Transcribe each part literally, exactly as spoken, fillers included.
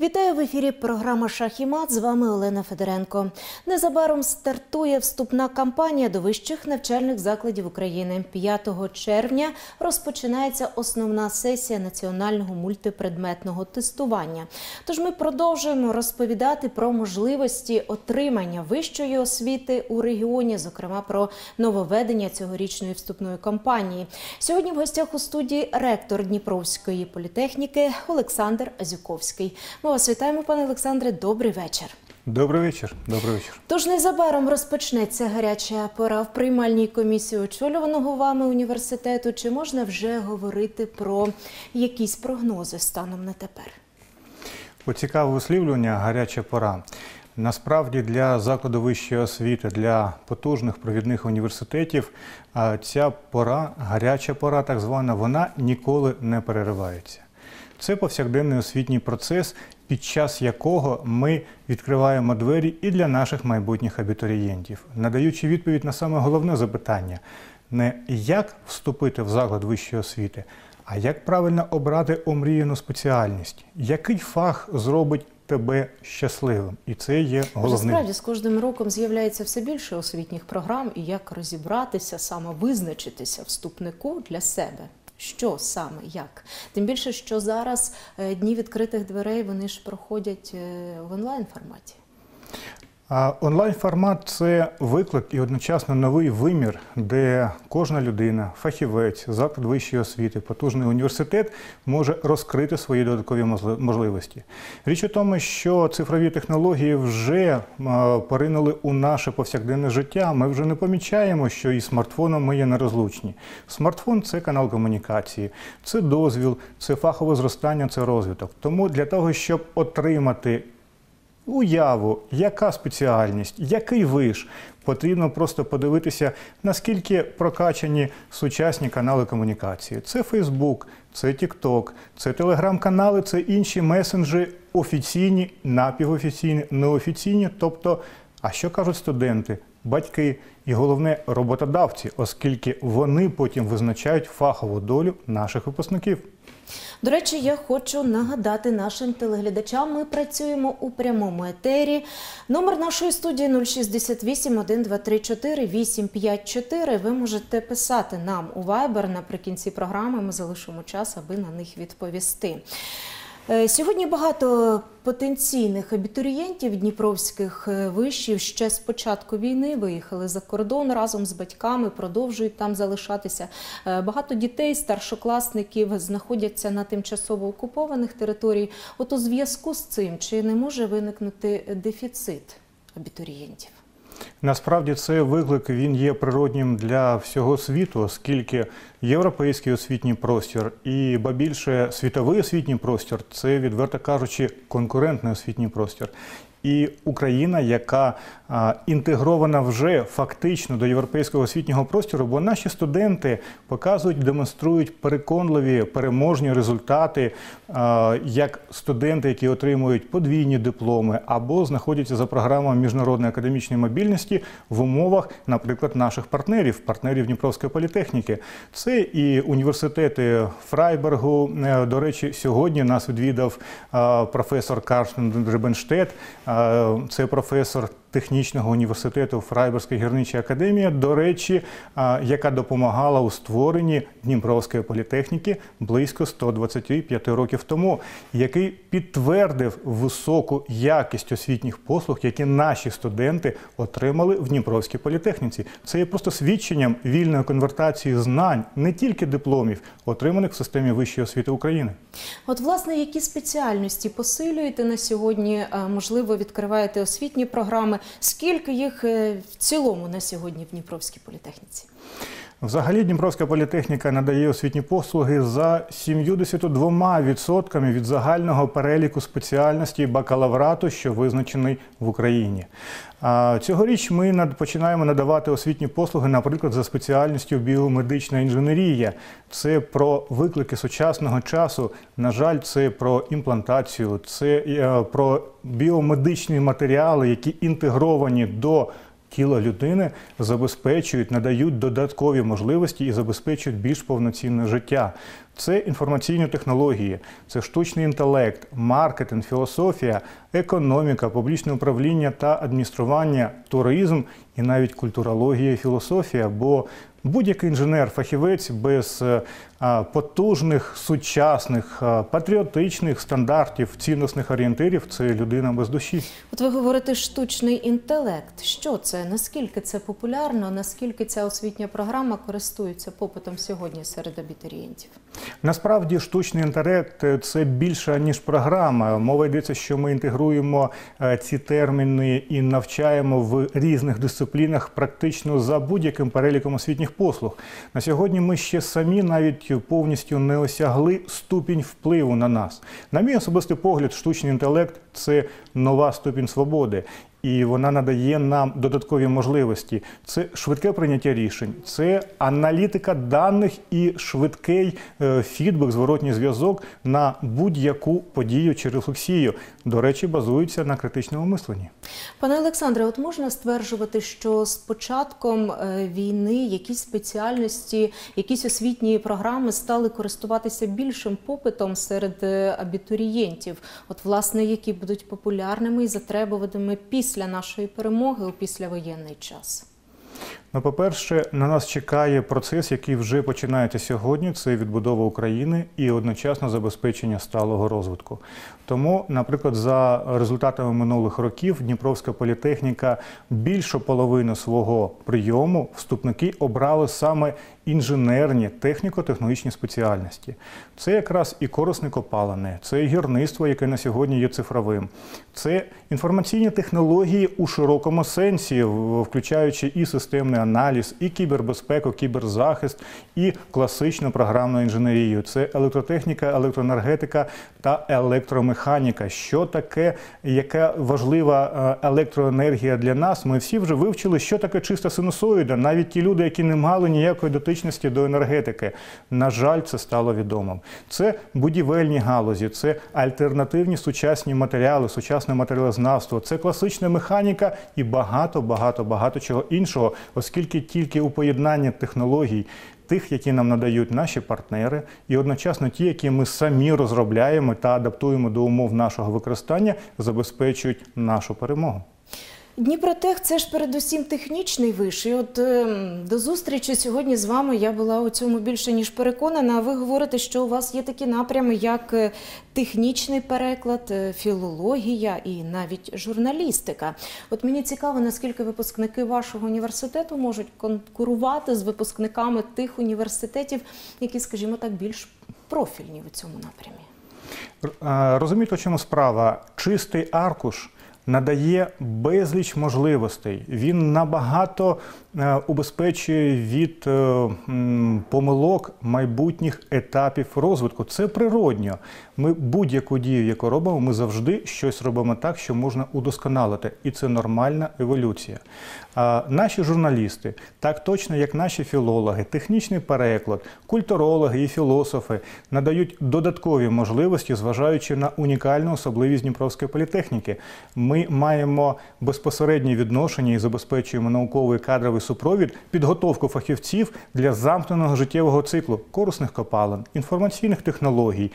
Вітаю в ефірі програма «Шах і мат». З вами Олена Федоренко. Незабаром стартує вступна кампанія до вищих навчальних закладів України. п'ятого червня розпочинається основна сесія національного мультипредметного тестування. Тож ми продовжуємо розповідати про можливості отримання вищої освіти у регіоні, зокрема про нововведення цьогорічної вступної кампанії. Сьогодні в гостях у студії ректор Дніпровської політехніки Олександр Азюковський. Ми вас вітаємо, пане Олександре. Добрий вечір. Добрий вечір. Добрий вечір. Тож незабаром розпочнеться гаряча пора в приймальній комісії очолюваного вами університету. Чи можна вже говорити про якісь прогнози станом на тепер? Цікаве висловлювання «гаряча пора». Насправді для закладу вищої освіти, для потужних провідних університетів ця пора, гаряча пора так звана, вона ніколи не переривається. Це повсякденний освітній процес, під час якого ми відкриваємо двері і для наших майбутніх абітурієнтів, надаючи відповідь на саме головне запитання – не як вступити в заклад вищої освіти, а як правильно обрати омріяну спеціальність, який фах зробить тебе щасливим. І це є головне. Насправді, з кожним роком з'являється все більше освітніх програм, і як розібратися, саме визначитися вступнику для себе. Що саме, як? Тим більше, що зараз дні відкритих дверей, вони ж проходять в онлайн-форматі. Онлайн-формат – це виклик і одночасно новий вимір, де кожна людина, фахівець, заклад вищої освіти, потужний університет може розкрити свої додаткові можливості. Річ у тому, що цифрові технології вже поринули у наше повсякденне життя. Ми вже не помічаємо, що із смартфоном ми є нерозлучні. Смартфон – це канал комунікації, це дозвіл, це фахове зростання, це розвиток. Тому для того, щоб отримати уяву, яка спеціальність, який виш, потрібно просто подивитися, наскільки прокачані сучасні канали комунікації. Це Фейсбук, це Тік-Ток, це Телеграм-канали, це інші месенджі офіційні, напівофіційні, неофіційні. Тобто, а що кажуть студенти, батьки і, головне, роботодавці, оскільки вони потім визначають фахову долю наших випускників. До речі, я хочу нагадати нашим телеглядачам, ми працюємо у прямому етері. Номер нашої студії нуль шістдесят вісім, один два три чотири, вісім п'ять чотири. Ви можете писати нам у Вайбер наприкінці програми, ми залишимо час, аби на них відповісти. Сьогодні багато потенційних абітурієнтів дніпровських вишів ще з початку війни виїхали за кордон разом з батьками, продовжують там залишатися. Багато дітей, старшокласників знаходяться на тимчасово окупованих територіях. От у зв'язку з цим, чи не може виникнути дефіцит абітурієнтів? Насправді цей виклик, він є природнім для всього світу, оскільки європейський освітній простір і, ба більше, світовий освітній простір – це, відверто кажучи, конкурентний освітній простір. І Україна, яка а, інтегрована вже фактично до європейського освітнього простору, бо наші студенти показують, демонструють переконливі, переможні результати, а, як студенти, які отримують подвійні дипломи або знаходяться за програмою міжнародної академічної мобільності в умовах, наприклад, наших партнерів, партнерів Дніпровської політехніки. Це і університети Фрайбургу. До речі, сьогодні нас відвідав а, професор Карстен Рибенштедт. Це професор технічного університету Фрайбурзької гірничої академії, до речі, яка допомагала у створенні Дніпровської політехніки близько ста двадцяти п'яти років тому, який підтвердив високу якість освітніх послуг, які наші студенти отримали в Дніпровській політехніці. Це є просто свідченням вільної конвертації знань, не тільки дипломів, отриманих в системі вищої освіти України. От, власне, які спеціальності посилюєте на сьогодні, можливо, відкриваєте освітні програми? Скільки їх в цілому на сьогодні в Дніпровській політехніці? Взагалі Дніпровська політехніка надає освітні послуги за сімдесят два відсотками від загального переліку спеціальностей бакалаврату, що визначений в Україні. Цьогоріч ми починаємо надавати освітні послуги, наприклад, за спеціальністю біомедична інженерія. Це про виклики сучасного часу. На жаль, це про імплантацію, це про біомедичні матеріали, які інтегровані до тіла людини, забезпечують, надають додаткові можливості і забезпечують більш повноцінне життя. Це інформаційні технології, це штучний інтелект, маркетинг, філософія, економіка, публічне управління та адміністрування, туризм і навіть культурологія і філософія, бо будь-який інженер-фахівець без а, потужних, сучасних, а, патріотичних стандартів, цінностних орієнтирів – це людина без душі. От ви говорите штучний інтелект. Що це? Наскільки це популярно? Наскільки ця освітня програма користується попитом сьогодні серед абітурієнтів? Насправді штучний інтелект – це більше, ніж програма. Мова йдеться, що ми інтегруємо ці терміни і навчаємо в різних дисциплінах практично за будь-яким переліком освітніх послуг. На сьогодні ми ще самі навіть повністю не осягли ступінь впливу на нас. На мій особистий погляд, штучний інтелект – це нова ступінь свободи. І вона надає нам додаткові можливості. Це швидке прийняття рішень, це аналітика даних і швидкий е, фідбек, зворотній зв'язок на будь-яку подію чи рефлексію. До речі, базується на критичному мисленні. Пане Олександре, от можна стверджувати, що з початком е, війни якісь спеціальності, якісь освітні програми стали користуватися більшим попитом серед е, абітурієнтів? От, власне, які будуть популярними і затребуваними після Після нашої перемоги у післявоєнний час? Ну, по-перше, на нас чекає процес, який вже починається сьогодні. Це відбудова України і одночасно забезпечення сталого розвитку. Тому, наприклад, за результатами минулих років Дніпровська політехніка більшу половину свого прийому вступники обрали саме інженерні, техніко-технологічні спеціальності. Це якраз і корисне копалини, це і гірництво, яке на сьогодні є цифровим, це інформаційні технології у широкому сенсі, включаючи і системний аналіз, і кібербезпеку, кіберзахист, і класичну програмну інженерію. Це електротехніка, електроенергетика та електромеханіка. Що таке, яка важлива електроенергія для нас? Ми всі вже вивчили, що таке чиста синусоїда. Навіть ті люди, які не мали ніякої дотичності до енергетики. На жаль, це стало відомим. Це будівельні галузі, це альтернативні сучасні матеріали, сучасне матеріалознавство, це класична механіка і багато-багато-багато чого іншого, оскільки тільки у поєднанні технологій, тих, які нам надають наші партнери, і одночасно ті, які ми самі розробляємо та адаптуємо до умов нашого використання, забезпечують нашу перемогу. Дніпротех – це ж передусім технічний виш. І от е, до зустрічі сьогодні з вами я була у цьому більше ніж переконана. А ви говорите, що у вас є такі напрями, як технічний переклад, філологія і навіть журналістика. От мені цікаво, наскільки випускники вашого університету можуть конкурувати з випускниками тих університетів, які, скажімо так, більш профільні в цьому напрямі. Розумієте, у чому справа? Чистий аркуш надає безліч можливостей. Він набагато е, убезпечує від е, м, помилок майбутніх етапів розвитку. Це природньо. Ми будь-яку дію, яку робимо, ми завжди щось робимо так, що можна удосконалити. І це нормальна еволюція. А наші журналісти, так точно як наші філологи, технічний переклад, культурологи і філософи надають додаткові можливості, зважаючи на унікальну особливість Дніпровської політехніки. Ми маємо безпосереднє відношення і забезпечуємо науковий кадровий супровід, підготовку фахівців для замкненого життєвого циклу корисних копалин, інформаційних технологій,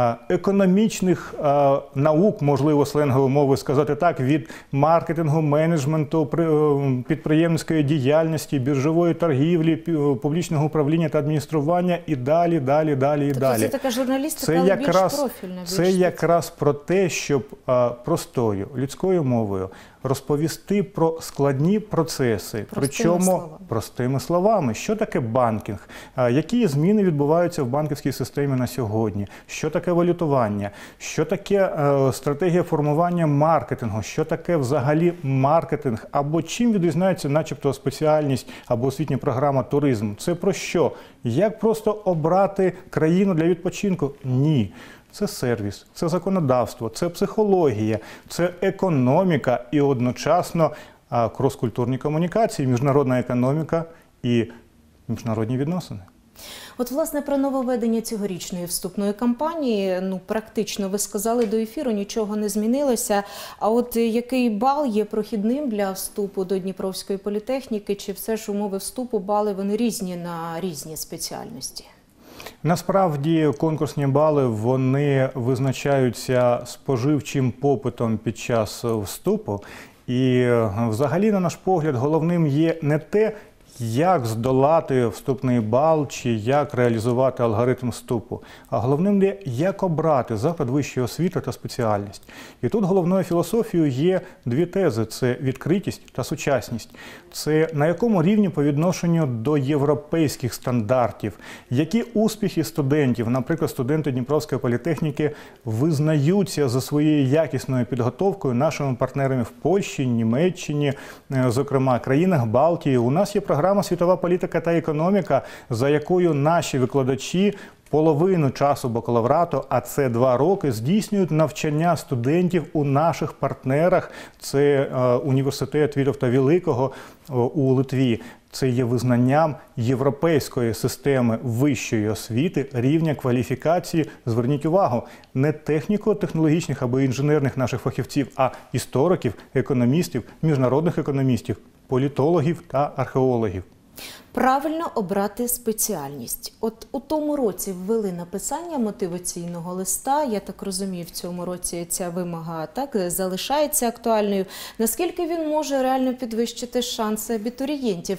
економічних наук, можливо, сленговою мовою сказати так, від маркетингу, менеджменту, підприємницької діяльності, біржової торгівлі, публічного управління та адміністрування і далі, далі, далі і тобто далі. Це така журналістика, це але якраз, більш профільна. Більш це якраз про те, щоб а, простою, людською мовою розповісти про складні процеси, Простими причому словами. простими словами. Що таке банкінг? А, які зміни відбуваються в банківській системі на сьогодні? Що таке валютування? Що таке а, стратегія формування маркетингу? Що таке взагалі маркетинг? Або чим відрізняється начебто спеціальність або освітня програма туризм? Це про що? Як просто обрати країну для відпочинку? Ні. Це сервіс, це законодавство, це психологія, це економіка і одночасно крос-культурні комунікації, міжнародна економіка і міжнародні відносини. От, власне, про нововведення цьогорічної вступної кампанії, ну, практично, ви сказали до ефіру, нічого не змінилося. А от який бал є прохідним для вступу до Дніпровської політехніки, чи все ж умови вступу, бали, вони різні на різні спеціальності? Насправді конкурсні бали вони визначаються споживчим попитом під час вступу. І взагалі, на наш погляд, головним є не те, як здолати вступний бал чи як реалізувати алгоритм вступу, а головним є, як обрати заклад вищої освіти та спеціальність. І тут головною філософією є дві тези – це відкритість та сучасність. Це на якому рівні по відношенню до європейських стандартів, які успіхи студентів, наприклад, студенти Дніпровської політехніки, визнаються за своєю якісною підготовкою нашими партнерами в Польщі, Німеччині, зокрема, країнах Балтії. У нас є програма «Світова політика та економіка», за якою наші викладачі половину часу бакалаврату, а це два роки, здійснюють навчання студентів у наших партнерах. Це е, університет Вітовта Великого е, у Литві. Це є визнанням європейської системи вищої освіти, рівня кваліфікації. Зверніть увагу, не техніко-технологічних або інженерних наших фахівців, а істориків, економістів, міжнародних економістів, політологів та археологів. Правильно обрати спеціальність. От у тому році ввели написання мотиваційного листа. Я так розумію, в цьому році ця вимога так залишається актуальною. Наскільки він може реально підвищити шанси абітурієнтів?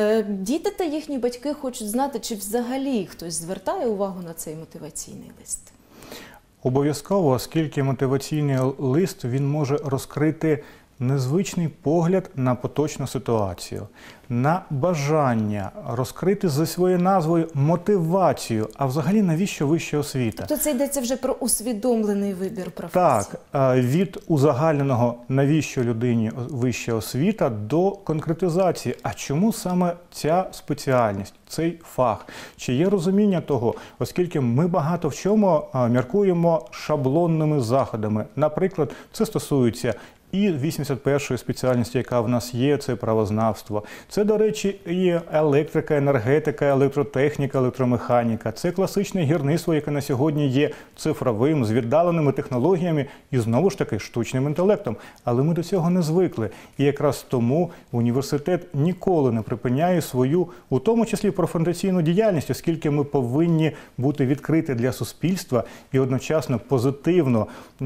Діти та їхні батьки хочуть знати, чи взагалі хтось звертає увагу на цей мотиваційний лист? Обов'язково, оскільки мотиваційний лист він може розкрити незвичний погляд на поточну ситуацію, на бажання розкрити за своєю назвою мотивацію, а взагалі навіщо вища освіта? Тобто це йдеться вже про усвідомлений вибір професії? Так, від узагальненого навіщо людині вища освіта до конкретизації. А чому саме ця спеціальність, цей фах? Чи є розуміння того, оскільки ми багато в чому міркуємо шаблонними заходами. Наприклад, це стосується і вісімдесят першої спеціальності, яка в нас є, це правознавство. Це, до речі, і електрика, енергетика, електротехніка, електромеханіка. Це класичне гірництво, яке на сьогодні є цифровим, з віддаленими технологіями і, знову ж таки, штучним інтелектом. Але ми до цього не звикли. І якраз тому університет ніколи не припиняє свою, у тому числі, професійну діяльність, оскільки ми повинні бути відкриті для суспільства і одночасно позитивно,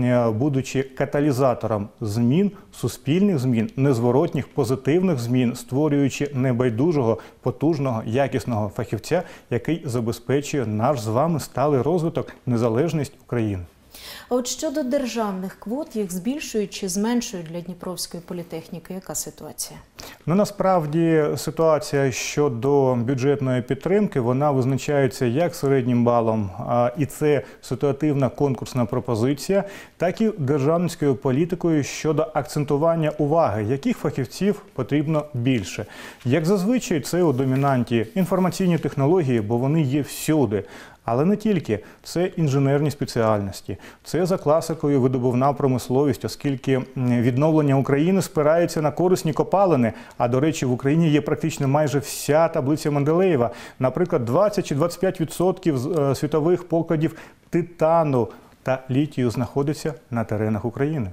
будучи каталізатором змін, Змін, суспільних змін, незворотніх, позитивних змін, створюючи небайдужого, потужного, якісного фахівця, який забезпечує наш з вами сталий розвиток, незалежність України. А от щодо державних квот, їх збільшують чи зменшують для Дніпровської політехніки? Яка ситуація? Ну, насправді, ситуація щодо бюджетної підтримки, вона визначається як середнім балом, і це ситуативна конкурсна пропозиція, так і державницькою політикою щодо акцентування уваги, яких фахівців потрібно більше. Як зазвичай, це у домінанті інформаційні технології, бо вони є всюди. Але не тільки. Це інженерні спеціальності, це за класикою видобувна промисловість, оскільки відновлення України спирається на корисні копалини, а, до речі, в Україні є практично майже вся таблиця Менделеєва. Наприклад, двадцять чи двадцять п'ять відсотків світових покладів титану та літію знаходиться на теренах України.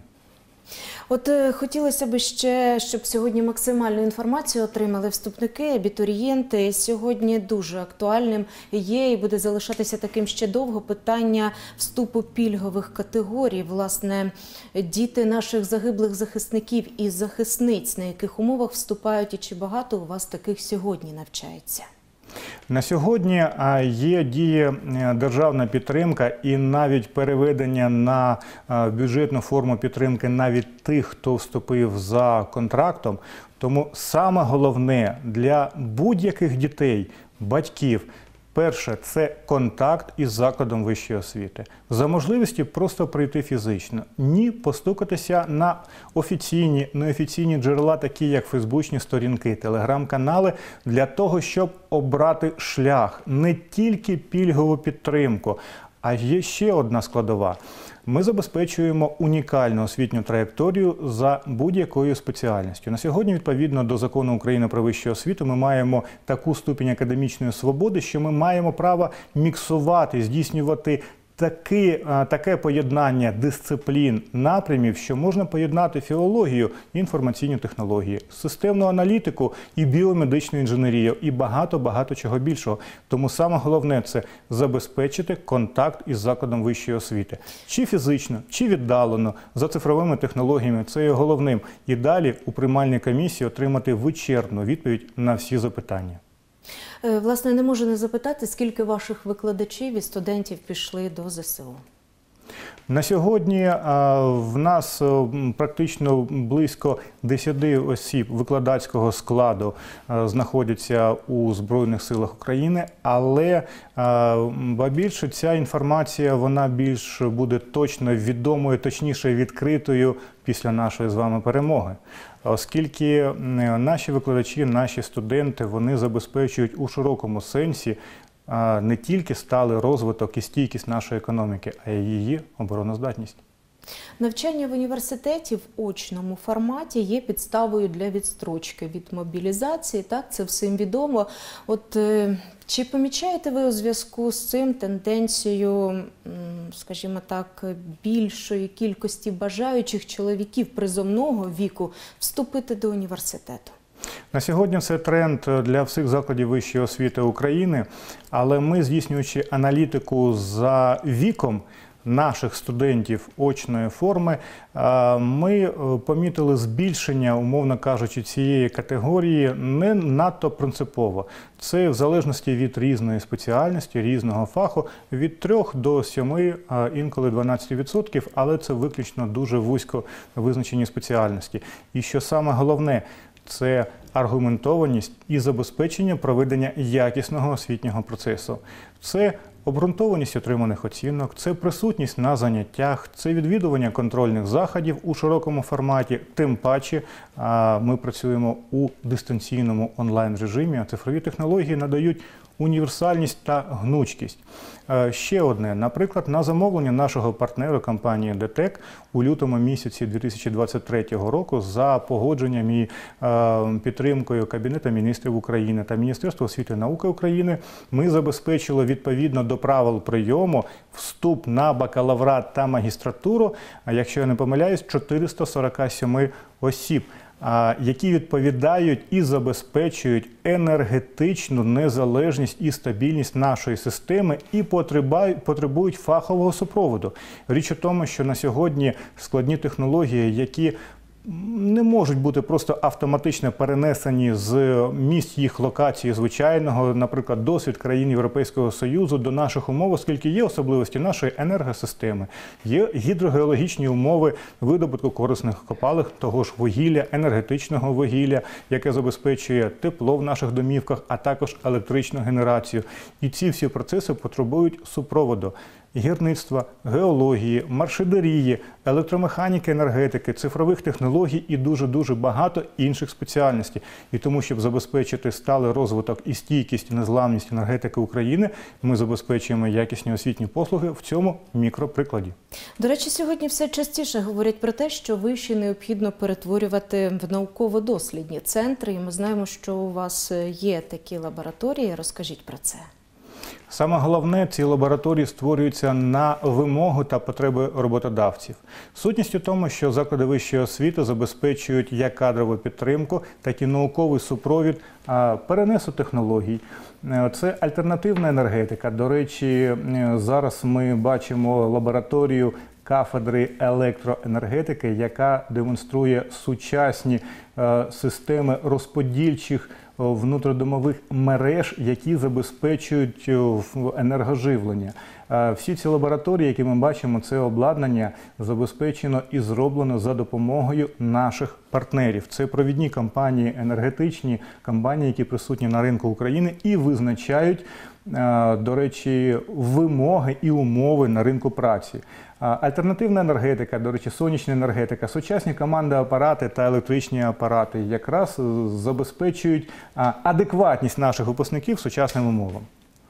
От е, хотілося б ще, щоб сьогодні максимальну інформацію отримали вступники, абітурієнти. Сьогодні дуже актуальним є і буде залишатися таким ще довго питання вступу пільгових категорій. Власне, діти наших загиблих захисників і захисниць, на яких умовах вступають і чи багато у вас таких сьогодні навчається? На сьогодні є діє державна підтримка і навіть переведення на бюджетну форму підтримки навіть тих, хто вступив за контрактом. Тому саме головне для будь-яких дітей, батьків, перше – це контакт із закладом вищої освіти. За можливості просто прийти фізично. Ні, постукатися на офіційні, неофіційні джерела, такі як фейсбучні сторінки, телеграм-канали, для того, щоб обрати шлях. Не тільки пільгову підтримку, а є ще одна складова. Ми забезпечуємо унікальну освітню траєкторію за будь-якою спеціальністю. На сьогодні, відповідно до Закону України про вищу освіту, ми маємо таку ступінь академічної свободи, що ми маємо право міксувати, здійснювати Таке, таке поєднання дисциплін, напрямів, що можна поєднати філологію і інформаційні технології, системну аналітику і біомедичну інженерію, і багато-багато чого більшого. Тому саме головне – це забезпечити контакт із закладом вищої освіти. Чи фізично, чи віддалено, за цифровими технологіями – це є головним. І далі у приймальній комісії отримати вичерпну відповідь на всі запитання. Власне, не можу не запитати, скільки ваших викладачів і студентів пішли до ЗСУ? На сьогодні в нас практично близько десяти осіб викладацького складу знаходяться у Збройних силах України, але ба більше ця інформація вона більш буде точно відомою, точніше відкритою після нашої з вами перемоги. Оскільки наші викладачі, наші студенти, вони забезпечують у широкому сенсі не тільки сталий розвиток і стійкість нашої економіки, а й її обороноздатність. Навчання в університеті в очному форматі є підставою для відстрочки від мобілізації, так, це всім відомо. От чи помічаєте ви у зв'язку з цим тенденцію, скажімо так, більшої кількості бажаючих чоловіків призовного віку вступити до університету? На сьогодні це тренд для всіх закладів вищої освіти України, але ми, здійснюючи аналітику за віком наших студентів очної форми, ми помітили збільшення, умовно кажучи, цієї категорії не надто принципово. Це в залежності від різної спеціальності, різного фаху, від трьох до семи, інколи дванадцяти відсотків, але це виключно дуже вузько визначені спеціальності. І що саме головне – це аргументованість і забезпечення проведення якісного освітнього процесу. Це обґрунтованість отриманих оцінок, це присутність на заняттях, це відвідування контрольних заходів у широкому форматі. Тим паче ми працюємо у дистанційному онлайн-режимі, а цифрові технології надають універсальність та гнучкість. Ще одне, наприклад, на замовлення нашого партнера компанії ДТЕК у лютому місяці дві тисячі двадцять третього року за погодженням і підтримкою Кабінету міністрів України та Міністерства освіти і науки України ми забезпечили відповідно до правил прийому вступ на бакалаврат та магістратуру, якщо я не помиляюсь, чотириста сорок сім осіб, які відповідають і забезпечують енергетичну незалежність і стабільність нашої системи і потребують фахового супроводу. Річ у тому, що на сьогодні складні технології, які не можуть бути просто автоматично перенесені з місць їх локації звичайного, наприклад, досвід країн Європейського Союзу до наших умов, оскільки є особливості нашої енергосистеми, є гідрогеологічні умови видобутку корисних копалин, того ж вугілля, енергетичного вугілля, яке забезпечує тепло в наших домівках, а також електричну генерацію. І ці всі процеси потребують супроводу. Гірництва, геології, маршидерії, електромеханіки, енергетики, цифрових технологій і дуже-дуже багато інших спеціальностей. І тому, щоб забезпечити сталий розвиток і стійкість, і незламність енергетики України, ми забезпечуємо якісні освітні послуги в цьому мікроприкладі. До речі, сьогодні все частіше говорять про те, що виші необхідно перетворювати в науково-дослідні центри. І ми знаємо, що у вас є такі лабораторії. Розкажіть про це. Саме головне, ці лабораторії створюються на вимогу та потреби роботодавців. Сутність у тому, що заклади вищої освіти забезпечують як кадрову підтримку, так і науковий супровід перенесу технологій. Це альтернативна енергетика. До речі, зараз ми бачимо лабораторію кафедри електроенергетики, яка демонструє сучасні системи розподільчих внутридомових мереж, які забезпечують енергоживлення. Всі ці лабораторії, які ми бачимо, це обладнання забезпечено і зроблено за допомогою наших партнерів. Це провідні компанії, енергетичні компанії, які присутні на ринку України і визначають, до речі, вимоги і умови на ринку праці. Альтернативна енергетика, до речі, сонячна енергетика, сучасні команди апарати та електричні апарати якраз забезпечують адекватність наших випускників сучасним умовам.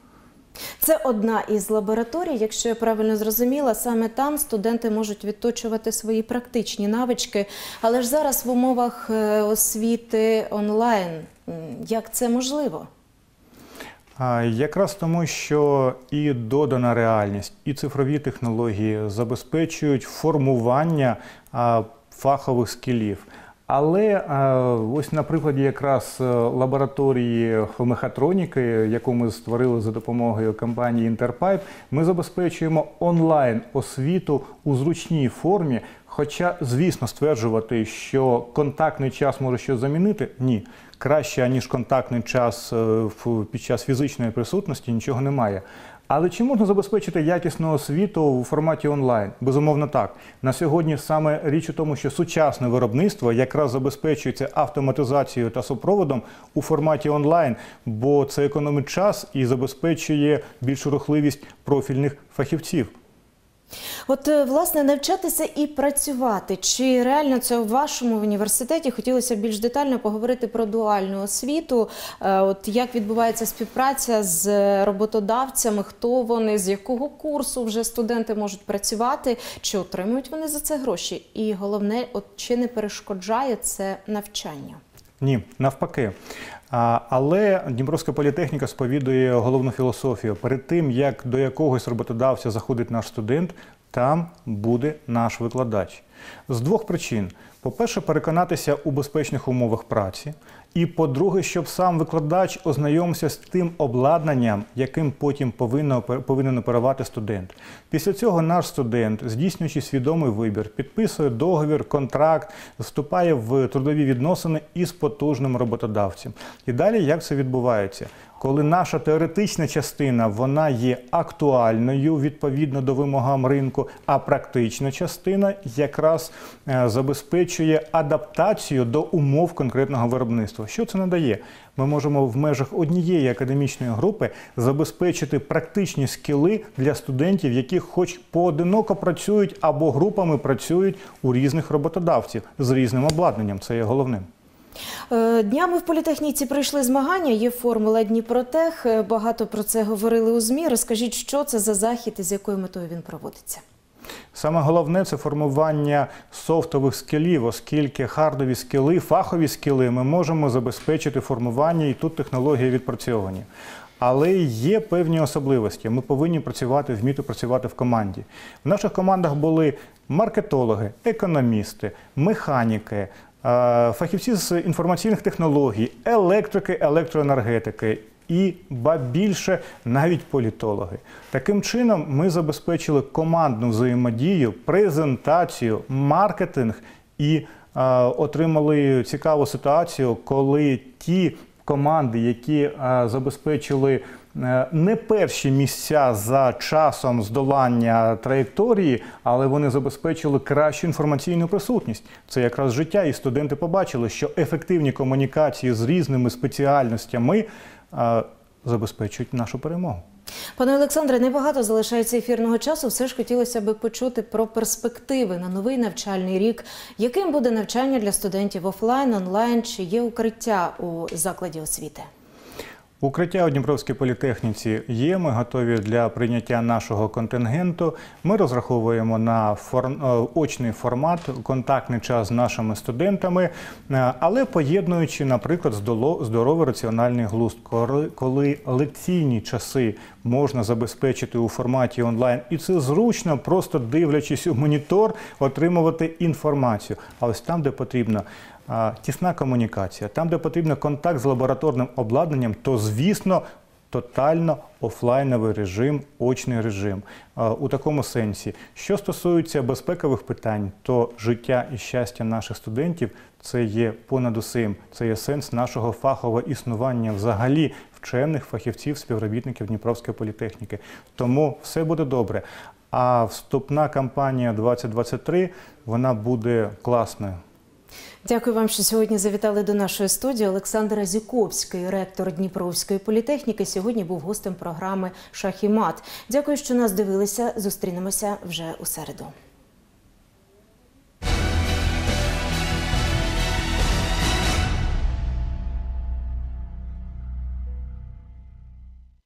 Це одна із лабораторій, якщо я правильно зрозуміла, саме там студенти можуть відточувати свої практичні навички. Але ж зараз в умовах освіти онлайн, як це можливо? А, Якраз тому, що і додана реальність, і цифрові технології забезпечують формування а, фахових скілів. Але а, ось на прикладі якраз лабораторії мехатроніки, яку ми створили за допомогою компанії Інтерпайп, ми забезпечуємо онлайн освіту у зручній формі. Хоча, звісно, стверджувати, що контактний час може щось замінити – ні. Краще, ніж контактний час під час фізичної присутності, нічого немає. Але чи можна забезпечити якісну освіту у форматі онлайн? Безумовно так. На сьогодні саме річ у тому, що сучасне виробництво якраз забезпечується автоматизацією та супроводом у форматі онлайн, бо це економить час і забезпечує більшу рухливість профільних фахівців. От, власне, навчатися і працювати. Чи реально це у вашому університеті? Хотілося б більш детально поговорити про дуальну освіту. От як відбувається співпраця з роботодавцями, хто вони, з якого курсу вже студенти можуть працювати, чи отримують вони за це гроші? І головне, от чи не перешкоджає це навчання? Ні, навпаки. Але Дніпровська політехніка сповідує головну філософію. Перед тим, як до якогось роботодавця заходить наш студент, там буде наш викладач. З двох причин. По-перше, переконатися у безпечних умовах праці. І, по-друге, щоб сам викладач ознайомився з тим обладнанням, яким потім повинен, повинен оперувати студент. Після цього наш студент, здійснюючи свідомий вибір, підписує договір, контракт, вступає в трудові відносини із потужним роботодавцем. І далі як це відбувається? Коли наша теоретична частина, вона є актуальною відповідно до вимогам ринку, а практична частина якраз е, забезпечує адаптацію до умов конкретного виробництва. Що це надає? Ми можемо в межах однієї академічної групи забезпечити практичні скіли для студентів, які хоч поодиноко працюють або групами працюють у різних роботодавців з різним обладнанням. Це є головним. Днями в політехніці пройшли змагання, є формула Дніпротех, багато про це говорили у ЗМІ. Розкажіть, що це за захід і з якою метою він проводиться? Саме головне – це формування софтових скілів, оскільки хардові скіли, фахові скіли ми можемо забезпечити формування, і тут технології відпрацьовані. Але є певні особливості. Ми повинні працювати, вміти працювати в команді. В наших командах були маркетологи, економісти, механіки, фахівці з інформаційних технологій, електрики, електроенергетики і, ба більше, навіть політологи. Таким чином ми забезпечили командну взаємодію, презентацію, маркетинг і а, отримали цікаву ситуацію, коли ті команди, які а, забезпечили не перші місця за часом здолання траєкторії, але вони забезпечили кращу інформаційну присутність. Це якраз життя, і студенти побачили, що ефективні комунікації з різними спеціальностями а, забезпечують нашу перемогу. Пане Олександре, небагато залишається ефірного часу. Все ж хотілося б почути про перспективи на новий навчальний рік. Яким буде навчання для студентів офлайн, онлайн, чи є укриття у закладі освіти? Укриття у Дніпровській політехніці є, ми готові для прийняття нашого контингенту. Ми розраховуємо на фор... очний формат, контактний час з нашими студентами, але поєднуючи, наприклад, здоровий раціональний глузд, коли лекційні часи можна забезпечити у форматі онлайн, і це зручно, просто дивлячись у монітор, отримувати інформацію. А ось там, де потрібно тісна комунікація, там, де потрібен контакт з лабораторним обладнанням, то, звісно, тотально офлайновий режим, очний режим. У такому сенсі. Що стосується безпекових питань, то життя і щастя наших студентів – це є понад усім. Це є сенс нашого фахового існування взагалі вчених фахівців, співробітників Дніпровської політехніки. Тому все буде добре. А вступна кампанія двадцять двадцять три, вона буде класною. Дякую вам, що сьогодні завітали до нашої студії. Олександр Азюковський, ректор Дніпровської політехніки, сьогодні був гостем програми «Шах і мат». Дякую, що нас дивилися. Зустрінемося вже у середу.